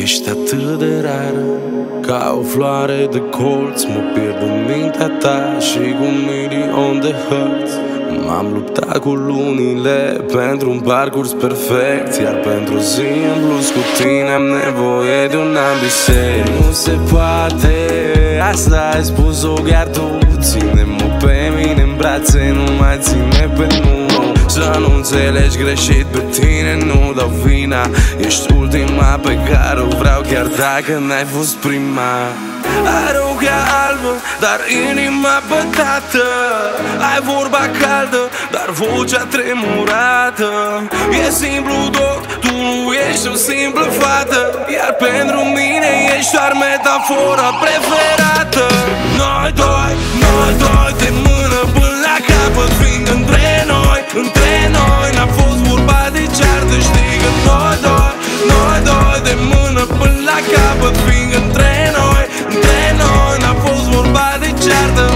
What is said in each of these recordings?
Ești atât de rară, ca o floare de colț. Mă pierd în mintea ta și cu milion de hărți. M-am luptat cu lunile pentru un parcurs perfect, iar pentru zi în plus cu tine am nevoie de un an biseric. Nu se poate, asta ai spus-o chiar tu. Ține-mă pe mine în brațe, nu mai ține pe nu. Să nu înțelegi greșit, pe tine nu dau vina. Ești ultima pe care o vreau, chiar dacă n-ai fost prima. Ai ochii albă, dar inima pătată. Ai vorba caldă, dar vocea tremurată. E simplu tot, tu nu ești o simplă fată, iar pentru mine ești doar metafora preferată. Noi doi, de mână până la capăt, fiind între noi n-a fost vorba de ceartă. Știi că noi doi, de mână până la capăt, fiind între noi n-a fost vorba de ceartă.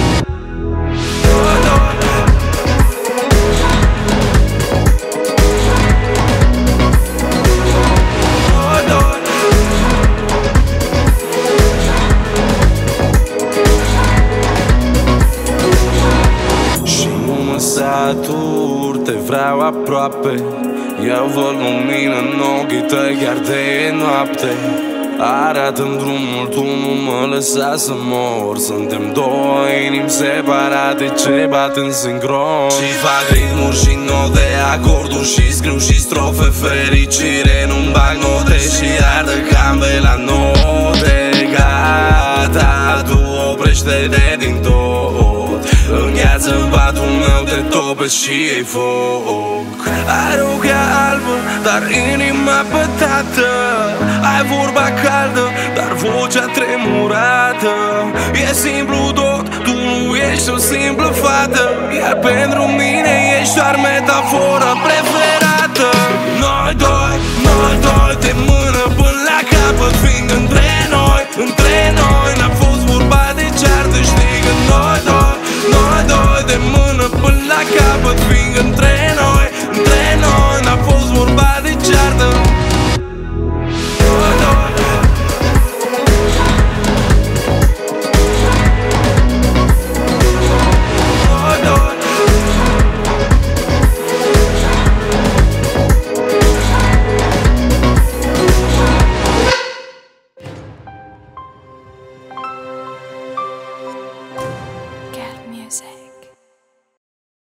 Satur, te vreau aproape. Eu văd lumină în ochii tăi chiar de noapte. Arată-mi drumul, tu nu mă lăsa să mor. Suntem două inimi separate ce bat în sincron și fac ritmuri și note, acorduri și scriu și strofe. Fericire, nu-mi bag note și ardă cambe la note. Gata, tu oprește-te din tot. Îngheață-n patul meu, te topesc și iei foc. Ai ochii albă, dar inima pătată. Ai vorba caldă, dar vocea tremurată. E simplu tot, tu nu ești o simplă fată, iar pentru mine ești doar metafora preferată. Noi doi, de mână până la capăt, fiind între noi n-a fost vorba de ceartă. Știi că noi doi